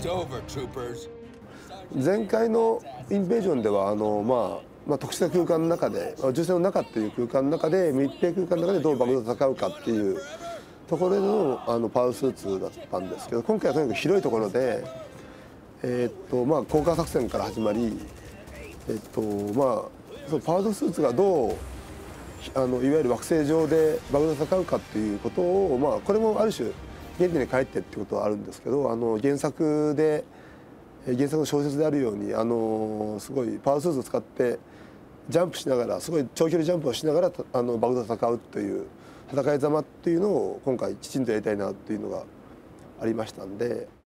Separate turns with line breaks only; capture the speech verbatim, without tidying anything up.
前回のインベージョンではあの、まあまあ、特殊な空間の中で銃声の中っていう空間の中で密閉空間の中でどう爆弾と戦うかっていうところでのあのパウルスーツだったんですけど、今回はとにかく広いところで、えーっとまあ、降下作戦から始まり、えーっとまあ、そのパウルスーツがどうあのいわゆる惑星上で爆弾と戦うかっていうことを、まあ、これもある種原点に帰ってっていうことはあるんですけど、あの原作で原作の小説であるようにあのすごいパワースーツを使ってジャンプしながらすごい長距離ジャンプをしながらあの爆弾と戦うという戦いざまっていうのを今回きちんとやりたいなっていうのがありましたんで。